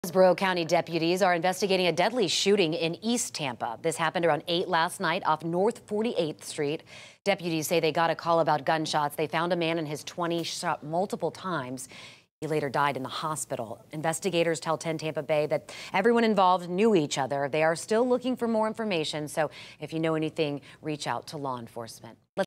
Hillsborough County deputies are investigating a deadly shooting in East Tampa. This happened around 8 last night off North 48th Street. Deputies say they got a call about gunshots. They found a man in his 20s shot multiple times. He later died in the hospital. Investigators tell 10 Tampa Bay that everyone involved knew each other. They are still looking for more information, so if you know anything, reach out to law enforcement.